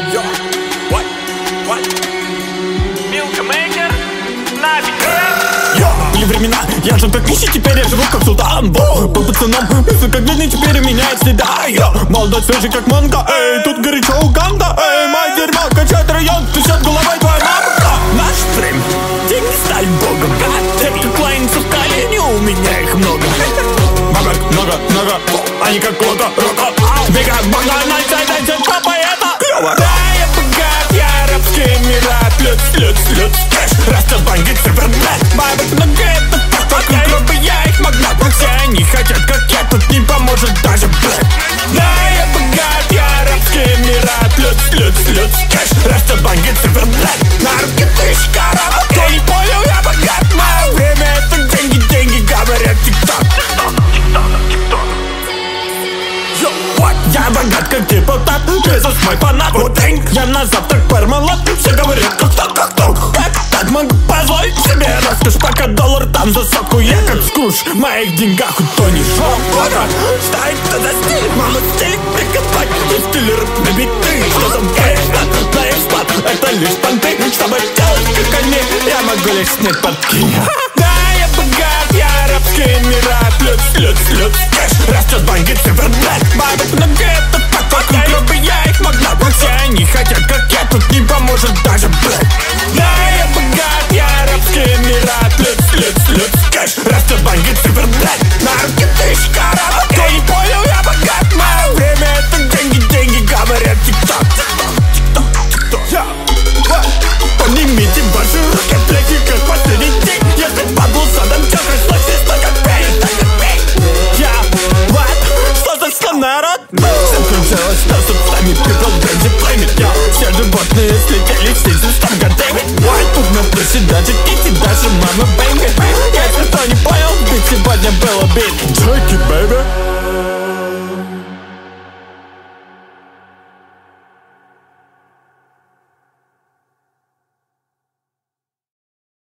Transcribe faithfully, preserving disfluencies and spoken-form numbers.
Yo, what, what? Милкмейкер на битве. Йо, были времена, я жил как нищий, теперь я живу как султан. Во, по пацанам, если как бедный, теперь меняет следа. Йо, молодой, свежий как манго, эй, тут горячо Уганда. Эй, мать дерьмо, качает район, трясет головой твоя мамка. Наш стрим, деньги стали богом. Те, как лайнцы в колени, у меня их много. Много, много, много, они как лого, рока. Бегаем, бога, найти, найти, папа, это клево. Да, я богат, я арабские эмираты. Люц, люц, люц, кэш, растет бандит, сервер, блядь. Бабок, много, это так, как грубо, я их магнат. Но все они хотят, как я, тут не поможет даже, блядь. Да, я богат, я арабские эмираты. Люц, люц, люц, кэш, растет бандит, сервер, блядь. На руки тысяч коробок, кто не понял, я богат. Мое время это деньги, деньги, говорят, тик-ток. Я богат, как депутат, Иисус мой фанат. Вот я на завтрак Пармалат. Все говорят, как так, как так. Как так могу позволить себе роскошь, пока доллар там за сотку. Я как скруш, в моих деньгах утонешь. Квадрат, стоит туда стиль. Мама стиль прикопать, и стилер на биты. Что там поезд, на экспат, это лишь понты. Чтобы делать как они, я могу лишь снять подкинь. Да, я богат, я арабский эмират. Люц, люц, люц, кэш, растет бандит, север, блядь. Бабок много, это так, как грубо, я их магнат. Но все они хотят, как я, тут не поможет даже, блядь. Да, я богат, я арабский эмират. Люц, люц, люц, кэш, растет бандит, север, блядь. На руки тысяч коробок, кто не понял, я богат. Мое время это деньги, деньги, говорят, тик-ток. Поднимите ваши руки, плеки, как последний день. Если падал задом, чё пришлось, сто как пей, так как пей. Я, what? Что за что, народ? Всем кончалось, что сами people бренди плеймит. Я, все животные слетели, все систем готовит. Ой, тут на плюсе даже кити, даже мама бэнга. Если кто не понял, ведь сегодня было бит. Джеки, бэйби.